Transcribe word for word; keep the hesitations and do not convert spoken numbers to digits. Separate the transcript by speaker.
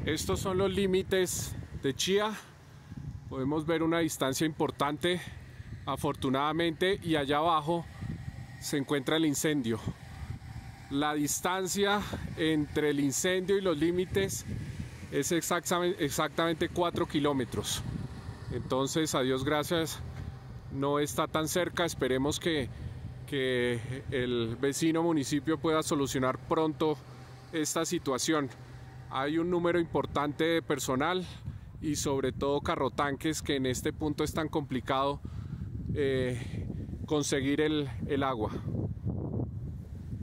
Speaker 1: Estos son los límites de Chía. Podemos ver una distancia importante, afortunadamente, y allá abajo se encuentra el incendio. La distancia entre el incendio y los límites es exactamente, exactamente cuatro kilómetros. Entonces, a Dios gracias, no está tan cerca. Esperemos que, que el vecino municipio pueda solucionar pronto esta situación. Hay un número importante de personal y sobre todo carrotanques, que en este punto es tan complicado eh, conseguir el, el agua.